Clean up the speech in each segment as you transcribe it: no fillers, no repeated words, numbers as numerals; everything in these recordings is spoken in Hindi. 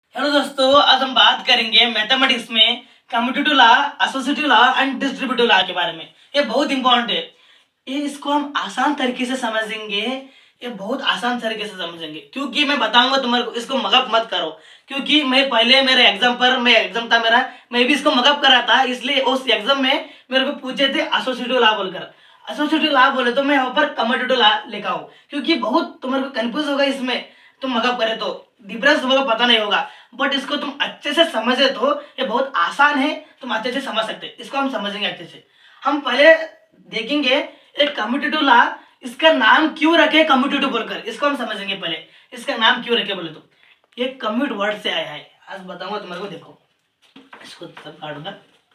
हेलो दोस्तों, आज हम बात करेंगे मैथमेटिक्स में commutative law, associative law and distributive law के बारे में। ये बहुत इंपॉर्टेंट है। ये इसको हम आसान तरीके से समझेंगे। ये बहुत आसान तरीके से समझेंगे क्योंकि मैं बताऊंगा तुम्हारे को। इसको मगअप मत करो क्योंकि मैं पहले मेरे एग्जाम था मेरा, मैं भी इसको मगअप करा था। इसलिए उस एग्जाम में मेरे को पूछे थे एसोसिएटिव लॉ बोलकर। एसोसिएटिव लॉ बोले तो मैं यहाँ पर कम्यूटेटिव लॉ लिखा हूँ क्योंकि बहुत तुम्हारे को कंफ्यूज होगा इसमें। तुम मगअप करे तो डिफरेंस तुम्हें पता नहीं होगा, बट इसको तुम अच्छे से समझे तो ये बहुत आसान है। तुम अच्छे से समझ सकते, इसको हम समझेंगे अच्छे से। हम पहले देखेंगे एक कम्यूटेटिव लॉ, इसका नाम क्यों रखे कम्यूटेटिव बोलकर, इसको हम समझेंगे। पहले इसका नाम क्यों रखे बोले तो ये कम्यूट वर्ड से आया है। आज बताऊंगा तुम्हारे को। देखो इसको तब काटूंगा।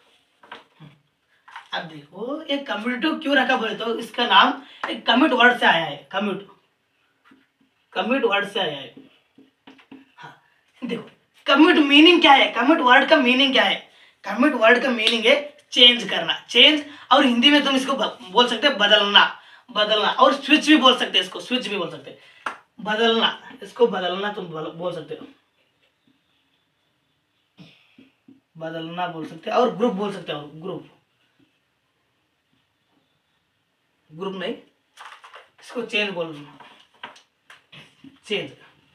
अब देखो ये कम्यूटेटिव क्यों रखा बोले तो इसका नाम एक कम्यूट वर्ड से आया है। कम्यूट कम्यूट वर्ड से आया है। हाँ, देखो कम्यूट मीनिंग क्या है, कम्यूट वर्ड का मीनिंग क्या है। कम्यूट वर्ड का मीनिंग है चेंज करना, चेंज। और हिंदी में तुम इसको बोल सकते हैं बदलना, बदलना। और स्विच भी बोल सकते हैं, इसको स्विच भी बोल सकते हैं। बदलना, इसको बदलना तुम बोल सकते हो, बदलना बोल सकते हैं। और ग्रुप बोल सकते हो, ग्रुप, ग्रुप नहीं, इसको चेंज बोलना, चेंज,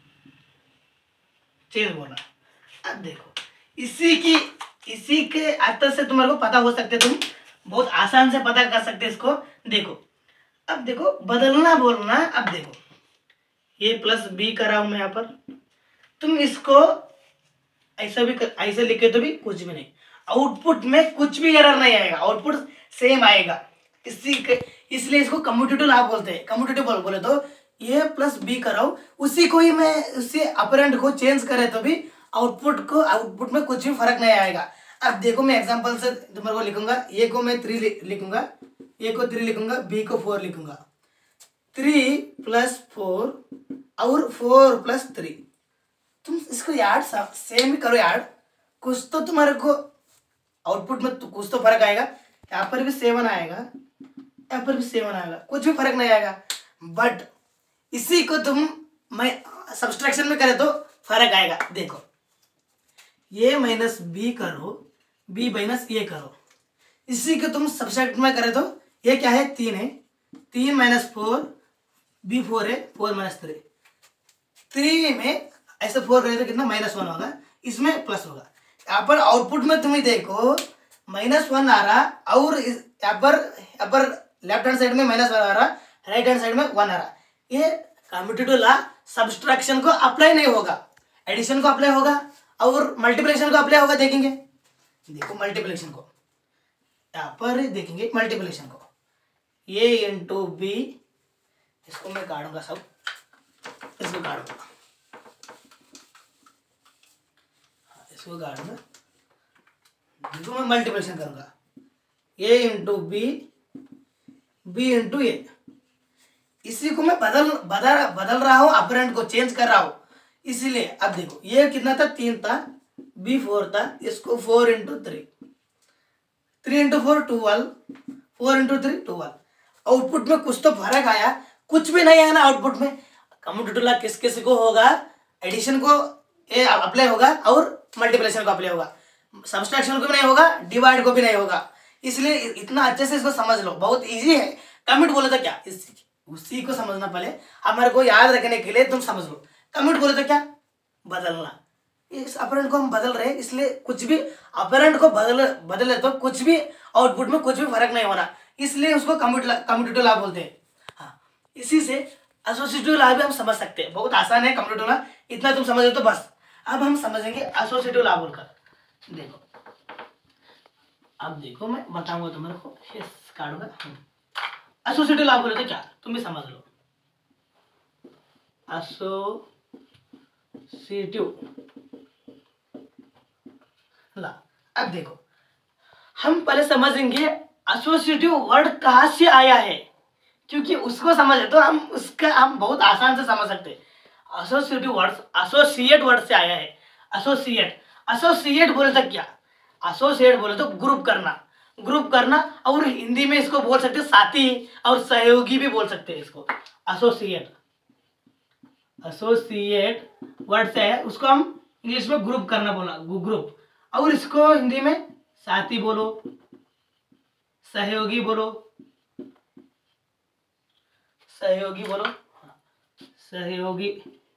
चेंज बोलना। अब देखो इसी के अर्थ से तुम्हारे को पता हो सकते, तुम बहुत आसान से पता कर सकते इसको। देखो अब देखो बदलना बोलना। अब देखो ये प्लस बी करा हूं मैं यहाँ पर। तुम इसको ऐसा भी ऐसे लिखे तो भी कुछ भी नहीं, आउटपुट में कुछ भी एरर नहीं आएगा, आउटपुट सेम आएगा। इसलिए इसको कम्यूटेटिव लॉ बोलते हैं। कम्यूटेटिव बोले तो ये प्लस बी कराओ, उसी को ही मैं उससे ऑपरेंड को चेंज करे तो भी आउटपुट में कुछ भी फर्क नहीं आएगा। अब देखो मैं एग्जांपल से तुम्हारे को लिखूंगा। ए को मैं 3 लिखूंगा, ए को 3 लिखूंगा, बी को 4 लिखूंगा। 3 + 4 और 4 + 3। तुम इसको यार सेम ही करो यार, कुछ तो तुम्हारे को आउटपुट में कुछ तो फर्क आएगा। यहाँ पर भी 7 आएगा, यहाँ पर भी 7 आएगा, कुछ भी फर्क नहीं आएगा। बट इसी को तुम मैं सब्सट्रैक्शन में करे तो फर्क आएगा। देखो ये माइनस बी करो, बी माइनस ए करो, इसी को तुम सब्सट्रैक्ट में करे तो ये क्या है, 3 है। 3 - 4, बी 4 है, 4 - 3। 3 में ऐसे 4 करे तो कितना, -1 होगा, इसमें प्लस होगा। यहाँ पर आउटपुट में तुम्हें देखो -1 आ रहा, और यहाँ पर लेफ्ट हैंड साइड में -1 आ रहा, राइट हैंड साइड में 1 आ रहा। ये कम्यूटेटिव लॉ सब्सट्रैक्शन को अप्लाई नहीं होगा, एडिशन को अप्लाई होगा और मल्टीप्लिकेशन को अप्लाई होगा। देखेंगे, देखो मल्टीप्लिकेशन को यहाँ पर देखेंगे, मल्टीप्लिकेशन को ए इंटू बी, इसको मैं काटूंगा सब, इसको काटूंगा, इसको काटूंगा। देखो मैं मल्टीप्लिकेशन करूंगा, A into B, B into A. इसी को मैं बदल रहा हूं, ऑपरेंड को चेंज कर रहा हूं। इसीलिए अब देखो ये कितना था, 3 था, बी 4 था, इसको 4 × 3, 3 × 4 12, 4 × 3 12। आउटपुट में कुछ तो फर्क आया, कुछ भी नहीं आया ना आउटपुट में। कम्यूटेटिव लॉ किस किस को होगा, एडिशन को अप्लाई होगा और मल्टीप्लिकेशन को अप्लाई होगा, सब्सट्रैक्शन को भी नहीं होगा, डिवाइड को भी नहीं होगा। इसलिए इतना अच्छे से इसको समझ लो, बहुत इजी है। कम्यूट बोले तो क्या, उसी को समझना पहले, हमारे को याद रखने के लिए तुम समझ लो। कम्यूट बोले तो क्या, बदलना। इस ऑपरेंड को हम बदल रहे हैं, इसलिए कुछ भी ऑपरेंड को बदले तो कुछ भी आउटपुट में कुछ भी फर्क नहीं होना, इसलिए उसको कम्यूटेटिव लॉ बोलते हैं। हाँ, इसी से एसोसिएटिव लॉ भी हम समझ सकते हैं। बहुत आसान है कम्यूटेटिव लॉ, इतना तुम समझ तो बस। अब हम समझेंगे एसोसिएटिव लॉ बोलकर। देखो अब देखो मैं बताऊंगा तुम्हारे को, काटूंगा। एसोसिएटिव लॉ बोले तो क्या, तुम भी समझ लो। एसोसिएटिव लॉ, अब देखो हम पहले समझेंगे एसोसिएटिव वर्ड कहाँ से आया है, क्योंकि उसको समझे तो हम बहुत आसान से समझ सकते हैं। एसोसिएटिव वर्ड एसोसिएट वर्ड से आया है। एसोसिएट बोले तो क्या, एसोसिएट बोले तो ग्रुप करना, ग्रुप करना। और हिंदी में इसको बोल सकते हैं साथी और सहयोगी भी बोल सकते हैं इसको। एसोसिएट वर्ड से है, उसको हम इंग्लिश में ग्रुप करना बोला, ग्रुप। और इसको हिंदी में साथी बोलो, सहयोगी बोलो, सहयोगी बोलो, सहयोगी,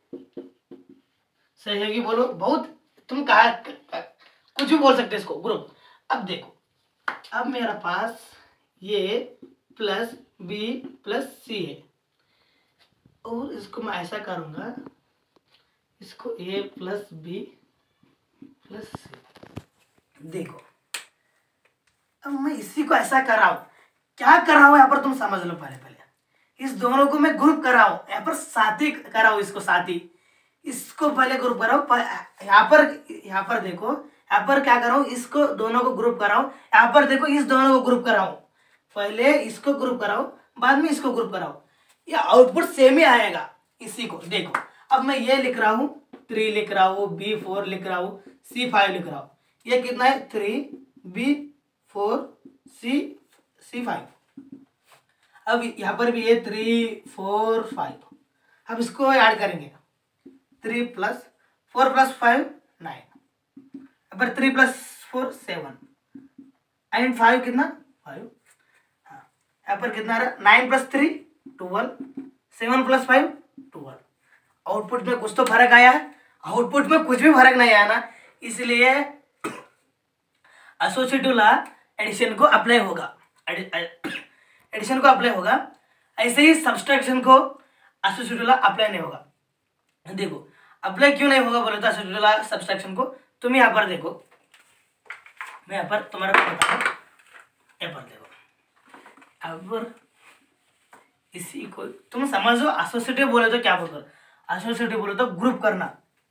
सहयोगी बोलो। बहुत तुम कहा कुछ भी बोल सकते इसको, ग्रुप। अब देखो, अब मेरा पास ये प्लस बी प्लस सी है, और इसको मैं ऐसा करूंगा, इसको A plus B plus C. देखो, अब मैं इसी को ऐसा कर रहा हूं, क्या कर रहा हूं यहाँ पर तुम समझ लो। पहले पहले इस दोनों को मैं ग्रुप कर रहा हूं, यहाँ पर साथी कर रहा हूं, इसको साथी, इसको पहले ग्रुप कर रहा हूं। यहाँ पर देखो, यहाँ पर क्या कर रहा हूं, इसको दोनों को ग्रुप कर रहा हूं। यहाँ पर देखो, इस दोनों को ग्रुप कर रहा हूं, पहले इसको ग्रुप कर रहा हूं, बाद में इसको ग्रुप कर रहा हूं। ये आउटपुट सेम ही आएगा। इसी को देखो, अब मैं ये लिख रहा हूं, 3 लिख रहा हूं, B4 लिख रहा हूं, C5 लिख रहा हूं। ये कितना है, 3B4 C5। अब यहाँ पर भी ये 3 4 5। अब इसको ऐड करेंगे, 3 प्लस 4 प्लस 5 9, अब 3 प्लस 4 7 एंड 5 कितना 5। हाँ, यहाँ पर कितना आ रहा, 9 प्लस 3 12, 7 प्लस 5 12। आउटपुट में कुछ तो फर्क आया है, आउटपुट में कुछ भी फर्क नहीं आया ना, इसलिए एसोसिएटिव लॉ एडिशन को अप्लाई होगा, एडिशन को अप्लाई होगा। ऐसे ही सब्सट्रैक्शन को एसोसिएटिव लॉ अप्लाई नहीं होगा। देखो, अप्लाई क्यों नहीं होगा बोले तो एसोसिएटिव लॉ सब्सट्रैक्शन को, तुम यहाँ पर देखो, मैं यहाँ पर तुम्हारा बता रहा हूँ, यहाँ पर देखो, अब इसी को तुम समझो। एसोसिएटिव बोले तो क्या बोलते, एसोसिएटिव बोले तो ग्रुप करना।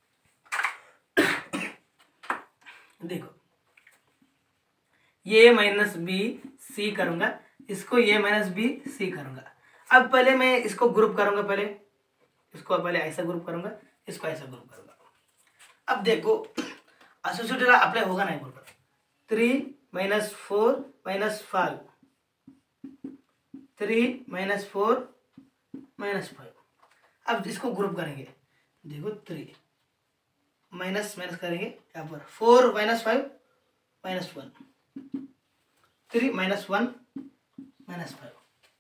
देखो, ए माइनस बी सी करूंगा, इसको ए माइनस बी सी करूंगा। अब पहले मैं इसको ग्रुप करूंगा, पहले इसको पहले ऐसा ग्रुप करूंगा, इसको ऐसा ग्रुप करूंगा। अब देखो, एसोसिएटिव अप्लाई होगा नहीं बोल, 3 माइनस 4 माइनस 5, 3 माइनस 4 माइनस 5। अब इसको ग्रुप करेंगे, देखो 3 माइनस माइनस करेंगे, यहाँ पर 4 माइनस 5 माइनस 1, 3 माइनस 1 माइनस 5।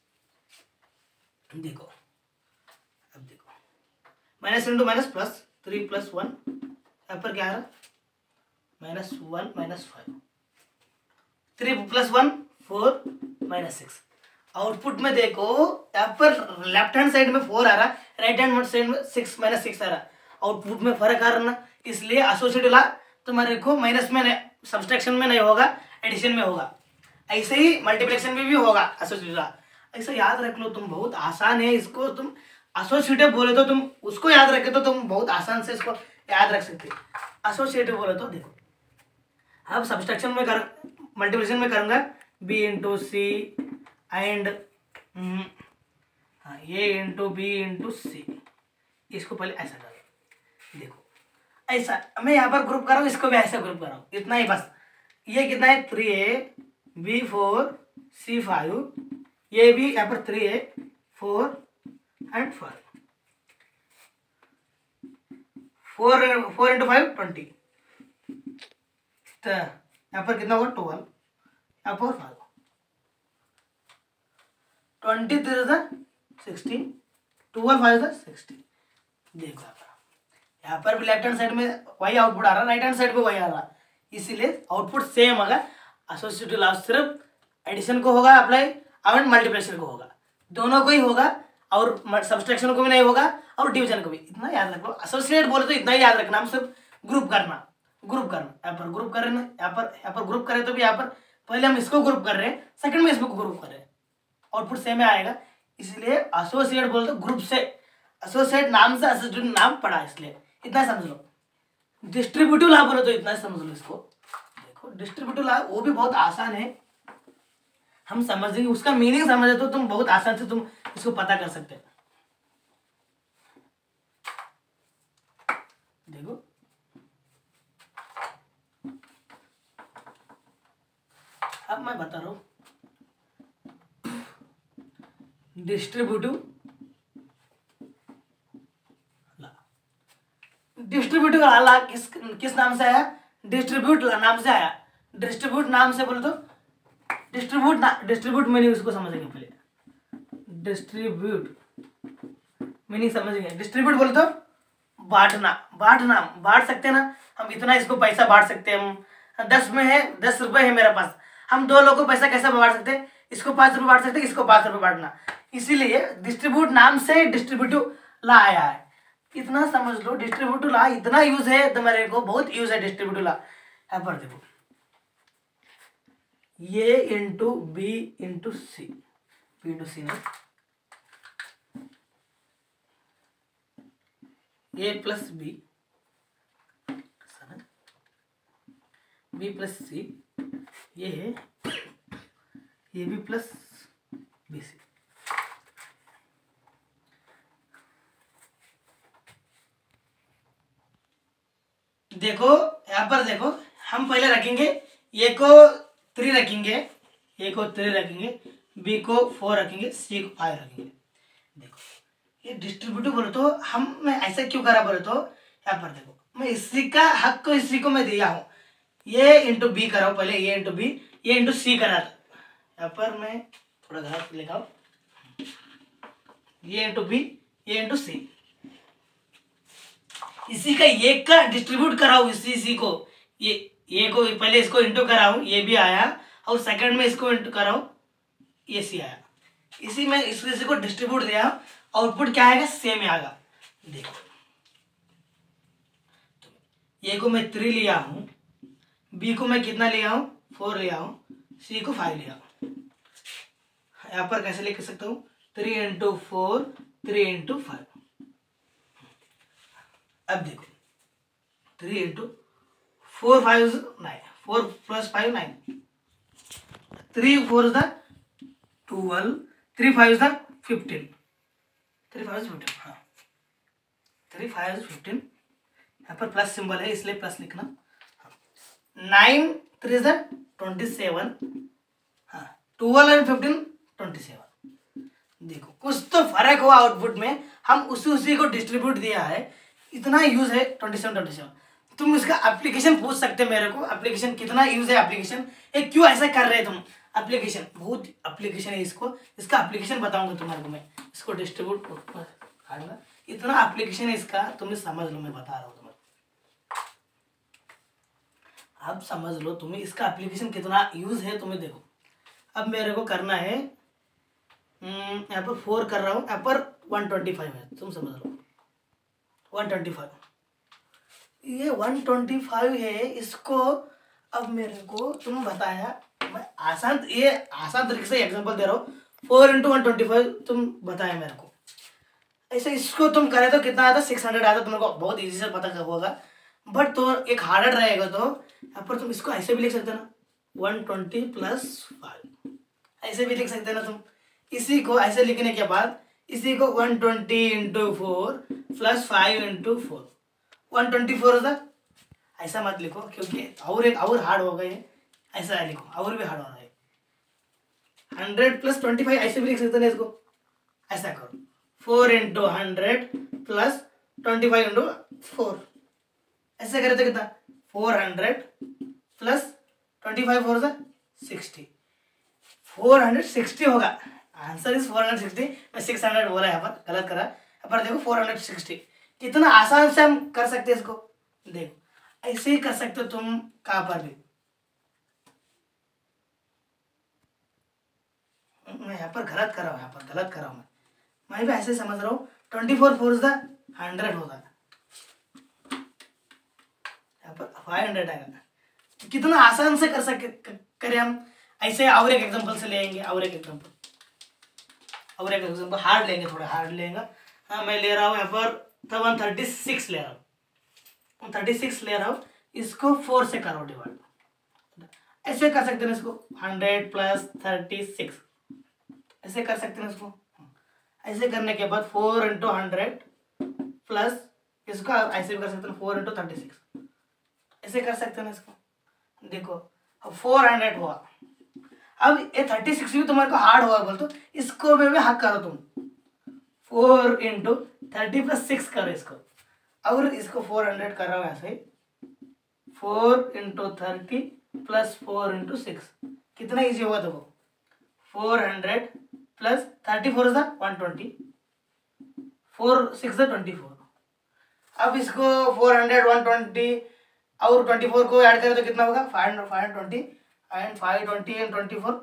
देखो, अब देखो, minus into minus plus, 3 plus 1, यहाँ पर क्या आ रहा, minus 1 minus 5, 3 plus 1 4 minus 6। Output में देखो, यहाँ पर लेफ्ट हैंड साइड में 4 आ रहा, राइट हैंड साइड में 6 माइनस 6 आ रहा। आउटपुट में फर्क आ रहा ना, इसलिए एसोसिएटिव लॉ तुम्हारे को माइनस में, सब्सट्रैक्शन में नहीं होगा, एडिशन में होगा। ऐसे ही मल्टीप्लिकेशन में भी होगा एसोसिएटिव लॉ। ऐसा याद रख लो तुम, बहुत आसान है। इसको तुम एसोसिएटिव बोले तो तुम उसको याद रखे तो तुम बहुत आसान से इसको याद रख सकते। एसोसिएटिव बोले तो देखो, अब सब्सट्रैक्शन में कर, मल्टीप्लिकेशन में करूंगा, b into C and A into B into C. इसको पहले ऐसा करो, देखो ऐसा मैं यहाँ पर ग्रुप कर रहा हूँ, इसको भी ऐसा ग्रुप कर रहा हूँ, इतना ही बस। ये कितना है, 3A B4 C5, ये भी यहाँ पर 3A 4 एंड 5, 4 इंटू 5 20, तो यहाँ पर कितना होगा 12, यहाँ पर 5, 23 16, 12 5 16। देखो यहाँ पर भी लेफ्ट हैंड साइड में वही आउटपुट आ रहा, राइट हैंड साइड में वही आ रहा, इसीलिए आउटपुट सेम होगा। एसोसिएटिव लॉ सिर्फ एडिशन को होगा अप्लाई और मल्टीप्लिकेशन को होगा, दोनों को ही होगा, और सब्सट्रैक्शन को भी नहीं होगा, और डिवीजन को भी। इतना याद रखो, एसोसिएट बोले तो इतना ही याद रखना, हम सिर्फ ग्रुप करना, ग्रुप करना। यहाँ पर ग्रुप कर रहे हैं, यहाँ पर ग्रुप करें तो भी यहाँ पर पहले हम इसको ग्रुप कर रहे हैं, सेकंड में इसको ग्रुप कर रहे हैं, आउटपुट सेम आएगा। इसलिए एसोसिएट बोले तो ग्रुप से, एसोसिएट नाम से एसोसिएट नाम पड़ा, इसलिए इतना समझ लो। डिस्ट्रीब्यूटिव लॉ बोले तो इतना समझ लो इसको। देखो, डिस्ट्रीब्यूटिव लॉ वो भी बहुत आसान है, हम समझेंगे, उसका मीनिंग समझे तो तुम बहुत आसान से तुम इसको पता कर सकते हैं। देखो, अब मैं बता रहा हूं डिस्ट्रीब्यूटिव वाला ला किस नाम से आया? डिस्ट्रीब्यूट नाम से आया। डिस्ट्रीब्यूट नाम से बोले तो डिस्ट्रीब्यूट मीनिंग उसको समझेंगे पहले। डिस्ट्रीब्यूट मीनिंग समझेंगे। डिस्ट्रीब्यूट बोले तो बांटना, बांट सकते हैं ना हम। इतना इसको पैसा बांट सकते हैं हम। 10 में है, 10 रुपए है मेरे पास, हम 2 लोगों को पैसा कैसे बांट सकते हैं? इसको 5 रुपए बांट सकते हैं, इसको 5 रुपए बांटना। इसीलिए डिस्ट्रीब्यूट नाम से डिस्ट्रीब्यूटिव ला आया है। इतना समझ लो, डिस्ट्रीब्यूटिव ला इतना यूज है तुम्हारे को, बहुत यूज है डिस्ट्रीब्यूटिव ला। यहाँ पर देखो, ये into B into C, B into C ना, A plus B, B plus C, ये है A B plus B C. देखो यहाँ पर देखो, हम पहले रखेंगे ए को 3 रखेंगे, ए को 3 रखेंगे, बी को 4 रखेंगे, सी को 5 रखेंगे। देखो ये डिस्ट्रीब्यूटिव बोले तो मैं ऐसा क्यों करा बोले तो, यहाँ पर देखो मैं इसी का हक को इसी को मैं दिया हूँ। ये इंटू बी कराओ पहले, ये इंटू बी, ये इंटू सी करा था। यहाँ पर मैं थोड़ा गलत लिखा हूँ, ये इंटू बी, ये इंटू सी। इसी का ये का डिस्ट्रीब्यूट कराओ इसी को, ये को पहले इसको इंटू कराओ, ये भी आया, और सेकंड में इसको इंटू कराओ, ये सी आया। इसी में इसी को डिस्ट्रीब्यूट दिया, आउटपुट क्या आएगा? सेम आएगा। देखो ए को मैं 3 लिया हूं, बी को मैं कितना लिया हूं? 4 लिया हूं, सी को 5 लिया हूं। यहां पर कैसे लिख सकता हूं? 3 इंटू 4, 3 इंटू 5। अब देखो 3 into 4 5 9, 4 plus 5 9, 3 4 is the 12, 3 5 is the 15, 3 5 is 15, हाँ 3 5 is 15। यहाँ पर प्लस सिंबल है इसलिए प्लस लिखना। 9 3 is the 27, हाँ 12 and 15 27। देखो कुछ तो फर्क हुआ आउटपुट में, हम उसी को डिस्ट्रीब्यूट दिया है, इतना यूज है 27। तुम इसका एप्लीकेशन पूछ सकते मेरे को, एप्लीकेशन कितना यूज है, एप्लीकेशन ये क्यों ऐसा कर रहे हैं तुम? एप्लीकेशन बहुत एप्लीकेशन है इसको, इसका एप्लीकेशन बताऊंगा तुम्हारे को मैं। इसको डिस्ट्रीब्यूट करूंगा, इतना एप्लीकेशन है इसका, तुम्हें समझ लो, मैं बता रहा हूँ तुम्हें, अब समझ लो तुम्हें इसका एप्लीकेशन कितना यूज है तुम्हें। देखो अब मेरे को करना है, यहाँ पर 4 कर रहा हूँ, यहाँ पर 125 है, तुम समझ लो 125, ये 125 है। इसको अब मेरे को तुम बताया, मैं आसान तरीके से एग्जांपल दे रहा हूँ। 4 इंटू 125 तुम बताया मेरे को, ऐसे इसको तुम करे तो कितना आता? 600 आता। तुम्हारे को बहुत इजी से पता होगा, बट तो एक हार्डर रहेगा। तो यहाँ पर तुम इसको ऐसे भी लिख सकते हो ना, 120 प्लस 5, ऐसे भी लिख सकते हो ना तुम। इसी को ऐसे लिखने के बाद इसी को 120 इंटू 4 प्लस 5 इंटू 4, 124 होता। ऐसा मत लिखो क्योंकि और हार्ड होगा ये, ऐसा लिखो और भी हार्ड हो रहा है। 100 प्लस 25 ऐसे भी लिख सकते हैं इसको, ऐसा करो 4 इंटू 100 प्लस 25 इंटू 4, ऐसे करे तो कितना? 400 प्लस 25 4 60, 460 होगा। Answer is 460। मैं 600 बोला यहाँ पर, गलत करा। यहाँ पर देखो 460, कितना आसान से हम कर सकते हैं इसको। देखो ऐसे ही कर सकते हो तुम, कहाँ पर भी। मैं यहाँ पर गलत कर रहा हूँ, यहाँ पर गलत कर रहा हूँ मैं भी ऐसे समझ रहा हूँ। 24 4 is the 100 होगा, यहाँ पर 500 आएगा। कितना आसान से कर सके करें हम ऐसे। और एक एग्जांपल से लेंगे, और एक एग्जांपल हार्ड लेंगे, थोड़ा हार्ड लेंगे। हाँ मैं ले रहा हूँ यहाँ पर 136 ले रहा हूँ, 136 ले रहा हूँ। इसको 4 से करो डिवाइड, ऐसे कर सकते हैं इसको। 100 प्लस 36 ऐसे कर सकते हैं इसको। ऐसे करने के बाद 4 इंटू 100 प्लस इसको ऐसे भी कर सकते हैं 4 इंटू 36, ऐसे कर सकते हैं इसको। देखो अब 400 हुआ। अब ये 36 भी तुम्हारे को हार्ड हुआ बोल तो इसको भी हक करो तुम। 4 इंटू 30 प्लस 6 करो इसको, और इसको 400 कर रहा हूँ ऐसे, 4 इंटू 30 प्लस 4 इंटू 6, कितना इजी होगा देखो, 400 प्लस 34 इज 120, 4 6 24। अब इसको 400 120 और 24 को ऐड करें तो कितना होगा, 520 एंड 520 एंड 24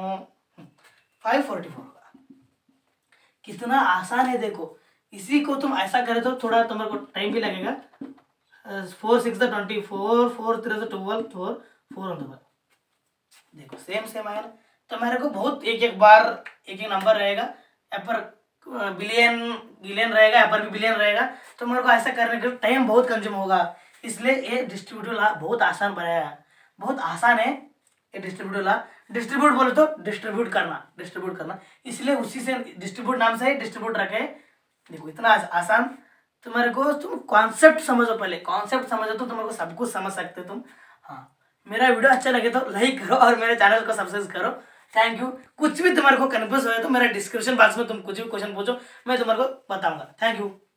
544 होगा। कितना आसान है देखो। इसी को तुम ऐसा करे तो थोड़ा तुम्हारे को टाइम भी लगेगा। 4 6 24, 4 3 12, 4 4 देखो सेम सेम आया ना। तो मेरे को बहुत एक एक बार एक एक नंबर रहेगा, यहाँ पर बिलियन गिलियन रहेगा, यहाँ पर भी बिलियन रहेगा। तो मेरे को ऐसा करने के टाइम बहुत कंज्यूम होगा, इसलिए ये डिस्ट्रीब्यूटिव लॉ बहुत आसान बनाया है, बहुत आसान है ये डिस्ट्रीब्यूटिव लॉ। डिस्ट्रीब्यूट बोले तो डिस्ट्रीब्यूट करना, इसलिए उसी से डिस्ट्रीब्यूट नाम से डिस्ट्रीब्यूट रखे। देखो इतना आसान। तुम्हारे को तुम कॉन्सेप्ट समझो, पहले कॉन्सेप्ट समझो तो तुम्हारे को सब कुछ समझ सकते तुम। हाँ, मेरा वीडियो अच्छा लगे तो लाइक करो और मेरे चैनल को सब्सक्राइब करो। Thank you. कुछ भी तुम्हारे को कन्फ्यूज हो तो मेरा डिस्क्रिप्शन बॉक्स में तुम कुछ भी क्वेश्चन पूछो, मैं तुम्हारे को बताऊंगा। Thank you.